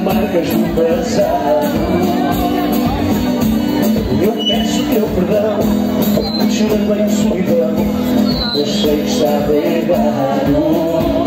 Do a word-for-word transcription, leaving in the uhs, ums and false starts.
marcas do passado. Eu peço teu perdão, chorando em solidão, eu sei que estava errado.